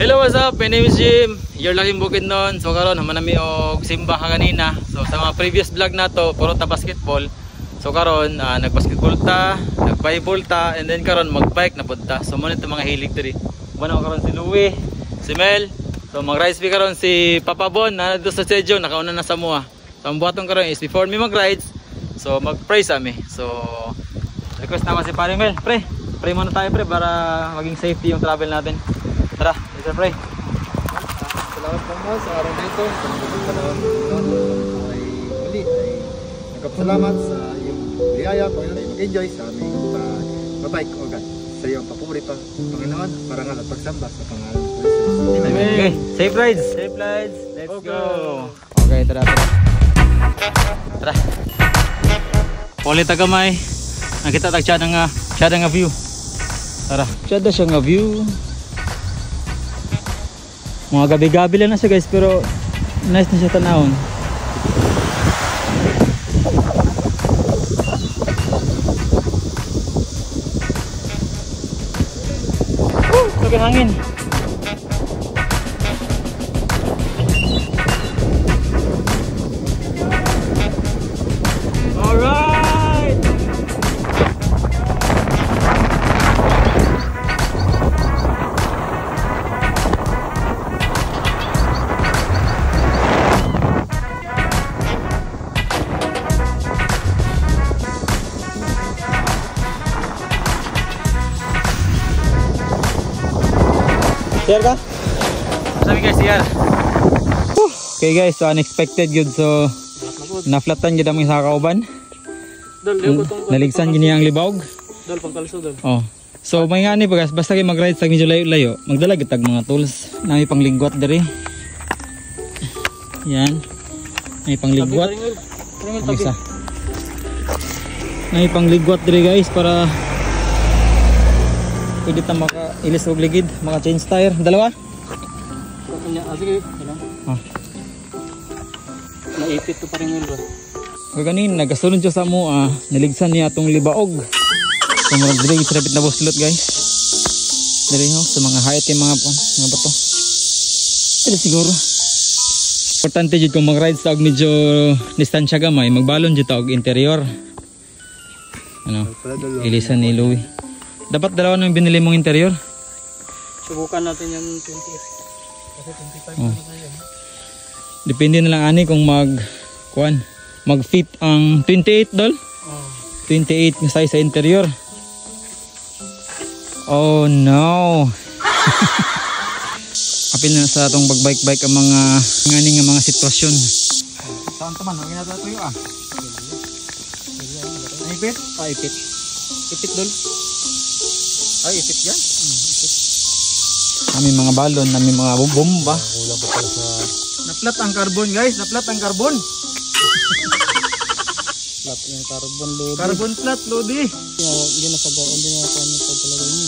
Hello, what's up? My name is Jim. You're laking Bukidnon. So karon naman nami og simba ka kanina. So sa mga previous vlog na to, puro ta basketball. So karon nagbasketball ta, nagvolleyball ta, and then karon magbike na pud ta. So mo nito mga hilig diri. Muna karon si Louie, si Mel. So mag-rides bi karon si Papa Bon na do sa Sejo, nakauna na sa mua. So ang buhaton karon is before me mag-rides, so mag-pray sa mi. So request naman si Pare Mel, pray muna tayo pre para maging safety yung travel natin. Tara, let's pray. Salamat po mo sa araw na ito. Salamat ay muli ay nagpasalamat sa iyong biyaya, Panginoon, ay mag-enjoy sa aming pabike o God. Sa iyong paborito, Panginoon, parangal at pagsamba sa pangalan ng Jesus. Amen. Okay, safe rides. Safe rides. Let's go. Okay, tara. Tara. Ulit tagamay. Nakita tag siya nga view. Tara. Siya nga view. Mga gabi-gabi lang na siya guys, pero nice na siya tanawon. Laking hangin. Alright! Share ka? Sabi guys, share. Okay guys, so unexpected good. So naflatan gyud ang isa ka uban. Naligsan gini ang libawg. Dol pangkalso dol. Oh. So may ngani pa guys, basta kay mag-ride sa medyo layo-layo, magdala gyud tag mga tools. Nami panglingwat diri. Yan. May panglingwat. Isa. May pangligwat diri guys para pwede ta maka-ilis og ligid, maka-change tire. Dalawa? Sige. Oh. Naipit to pa rin yun bro. Kaganin, nagasunod siya sa mua, naligsan niya atong libaog. So murag dili sarapit na buslot guys. Diri ho sa mga height kay mga bato. Pero siguro importante jud kung mag-ride sa og medyo distansya gamay, magbalon jud ta og interior. Ano? Ilisan ni Louie. Dapat dalawa nang binili mong interior. Subukan natin yung 28. Kasi 25 na tayo. Depende na lang ani kung mag-fit ang 28 dol. 28 na size sa interior. Oh no. Apil na sa atong bagbike-bike ang mga ngani nga mga sitwasyon. Saan taman? Huwag na tayo ah. Ipit? Ipit. Ipit dol. Ay, ipit yan? Ipit. Kami mga balon, kami mga bomba. Wala pa pala sa... Na-flat ang carbon guys, na-flat ang carbon. Flat yung carbon load. Carbon flat, Lodi. Hindi na sabaw, hindi na ako ano pagkalagay niyo.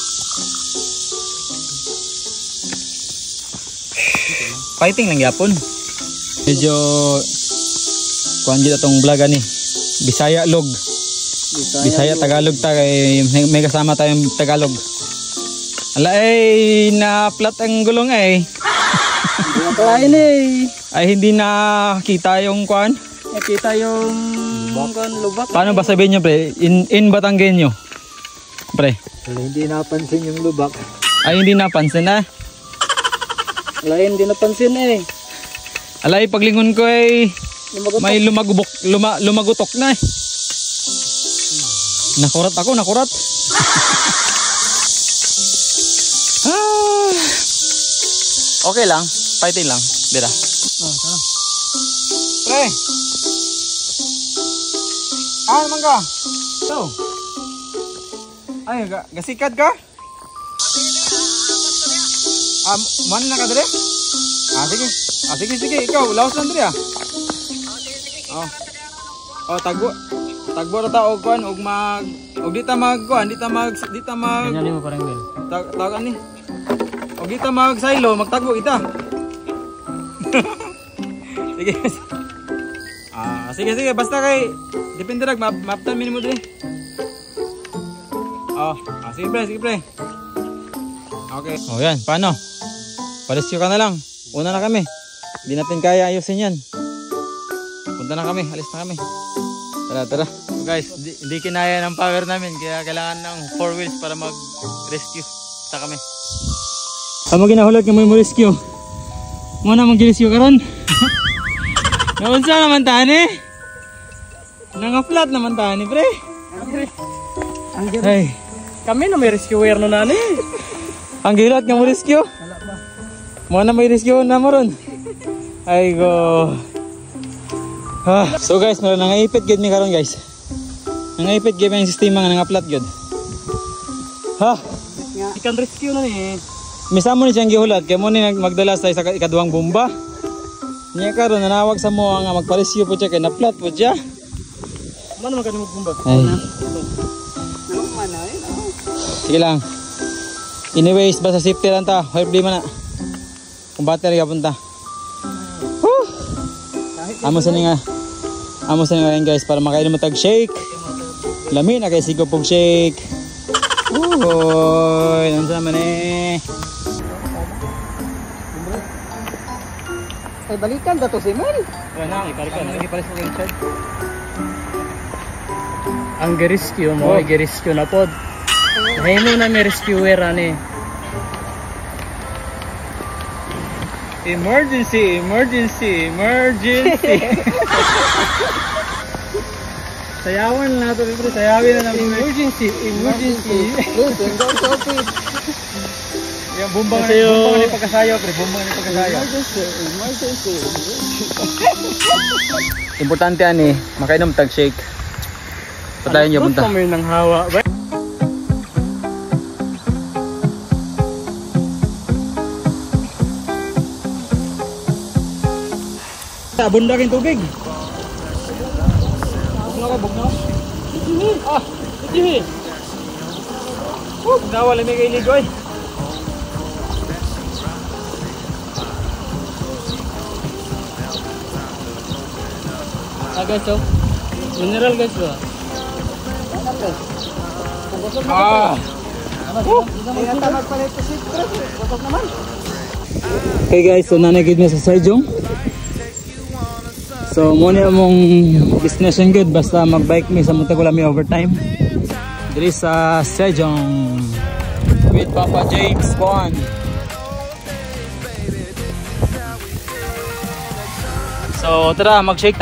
Fighting lang yapon. Medyo kuan gid atong vlog ani. Bisaya log. Bisaya Tagalog ta kay may kasama tayong Tagalog. Ala ay na flat ang gulong eh. Kain eh. Ay hindi na kita yung kuan. Nakita yung kuan lubak. Paano ba sabihin niyo pre? In Batanggenyo. Pre. Hindi napansin yung lubak. Ay hindi napansin na. Wala hindi napansin eh. Alay paglingon ko ay may lumagutok na eh. Nakurat ako, nakurat. Okay lang, fighting lang. Bira. Tara. Pre. Naman ka? So. Ay, gasikat ka? Man na ka dali? Sige. Ikaw, laos lang dali Tagbo na ta og kuan og di ta mag Ganyan mo parang bel. Tawagan ni. Og di ta mag silo, magtagbo ita. Sige. Sige basta kay depende rag maptan minimo diri. Sige pre. Okay. Oh yan, paano? Palisyo ka na lang. Una na kami. Hindi natin kaya ayusin yan. Punta na kami. Alis na kami. Tara. So guys, hindi kinaya ng power namin. Kaya kailangan ng 4 wheels para mag-rescue. Punta kami. Amo ginahulot nga mo rescue. Muna mag-rescue ka ron. Naunsa naman tani? Nanga-flat naman tani, pre. Ay. Kami na may rescuer no nani. Ang gilat nga mo rescue. Muna may rescue na mo ron. Ay go. So guys, meron nangaipit gid mi karon guys. Nangaipit gid ang sistema nga nanga-flat gid. Ikan rescue na ni. Misamo ni siyang gihulat kay mo ni magdala sa ikaduhang bomba. Niya karon nanawag sa mo nga magpa-rescue po siya kay na-flat po siya. Mano man kanimo bomba? Ay. Sige lang. Anyways, basta safety lang ta. May problema na. Kung battery ka punta. Amo sa nga yan guys para makainom mo tag shake. Lami na kay sigo pog shake. Uy, nandiyan man eh. Ay balikan dato si Mel. Wala, iparikan. Iparis mo yung chat. Ang rescue mo, i-rescue na pod. Hay mo na may rescuer ani. Emergency. Sayawan na nato, bro. Sayawin na namin. Emergency. Yung bumbang ni pagkasayo, pre. Bumbang ni pagkasayo. Emergency. Importante ani, makainom tag shake. Patayin niyo punta. Kami nang hawa. Abundakin tubig. Bugna ka. Dihi. Nawala may kay ligoy. Guys, so mineral guys ba? Okay guys, so nanagid na sa Sejong. So muna mong destination good basta magbike mi sa Mutagulami overtime. Dili sa Sejong with Papa James Bond. So tara, mag-shake.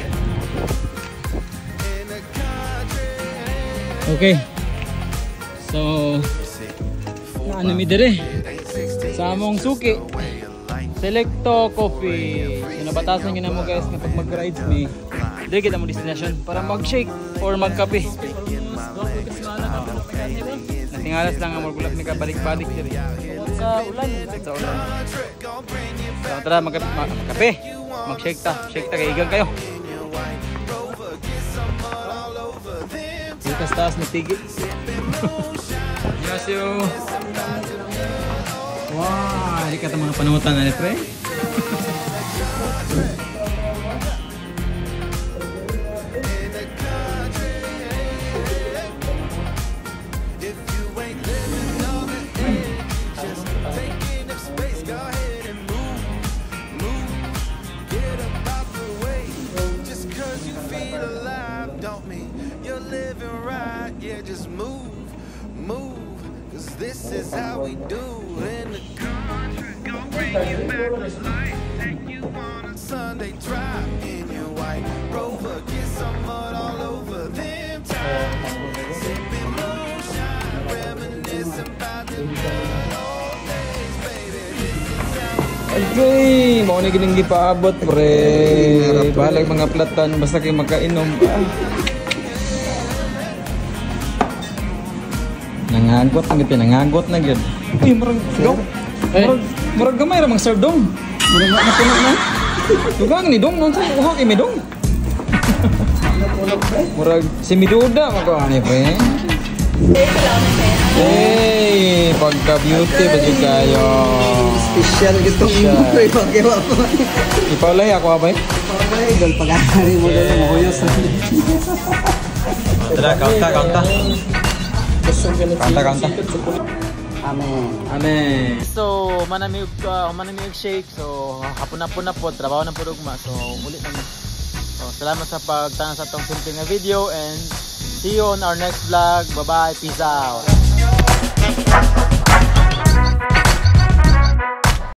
Okay. So ano mi dire? Sa among suki. Selecto Coffee. So nabatasan nyo na mo guys kapag mag-rides me. Dili kita mo destination para mag-shake or mag-kape. Natingalas lang ang magulap ni kabalik-balik diri. Sa ulan. So tara mag-kape. Mag-shake ta. Shake ta kay igang kayo. Dito taas na tigil. Yes yo. Wow, hindi ka ito mga panutan na pre. This is how we do in the country. Gonna bring you back to life. Take you on a Sunday drive in your white Rover. Get some mud all over them tires. Sipping moonshine, reminiscing about the good old days, baby. This is how we do. Okay, mau ni gining gipaabot pre. Balag mga platan basta kay makainom. Nangagot na gid, nangagot na gid. Uy, murag sigaw. Murag gamay ra mang serve dong. Murag na puno na. Tugang ni dong non sa uha kay medong. Murag si Miduda mako ani pre. Hey, pagka beauty ba jud kayo. Special gitu. Ipalay ako abay. Dal pag-ari mo dal mo hoyos. Tara, kanta. Kanta. Amen. So, manami og shake. So, hapon na po, trabaho na po ugma. So, ulit naman. So, salamat sa pagtanong sa atong simple nga video and see you on our next vlog. Bye-bye. Peace out.